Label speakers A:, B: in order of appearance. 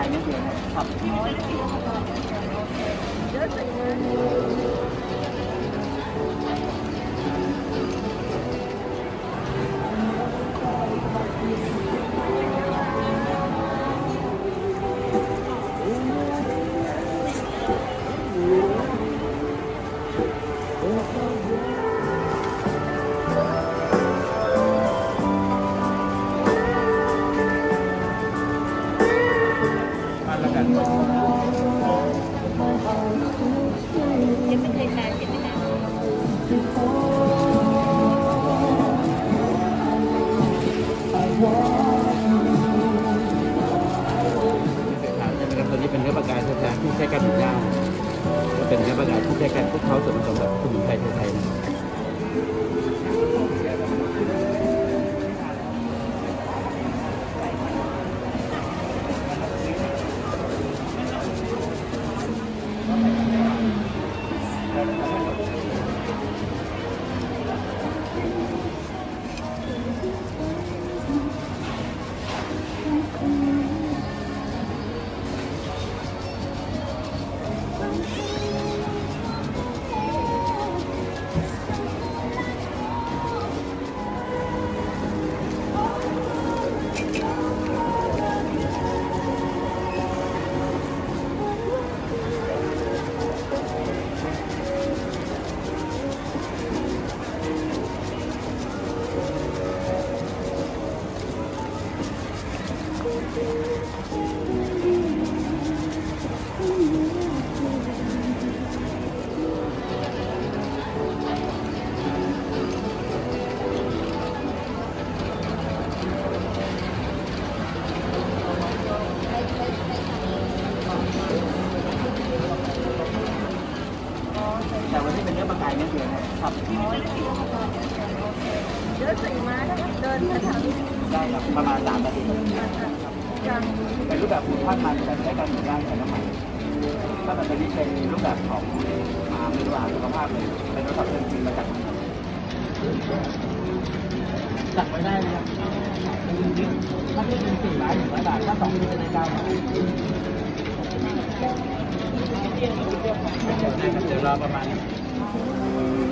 A: นั่นเองครับเยอะสุดเลยยังไม่เคยทานยังไม่ทาน
B: ตัวนี้เป็นเนื้อปลากายแท้ๆที่ใช้การย่างก็เป็นเนื้อปลากายที่ใช้การคลุกเคล้าส่วนผสมแบบสมุนไพรไทยๆนะ
A: แต่วันนี้เป็นเนื้อปลากายนั่นเองครับเยอะสุดมาเดินมาทางได้ครับประมาณ3 นาทีเป็นรูปแบบทอดมันใช้การย่างใส่น้ำมันถ้าแบบนี้เป็นรูปแบบของเมนูอาหารสุขภาพเลยเป็นรสชาติจริงมาจากสั่งไว้ได้นะครับถ้าเป็น400 บาทถ้า2เป็น9 บาทเดี๋ยวรอประมาณ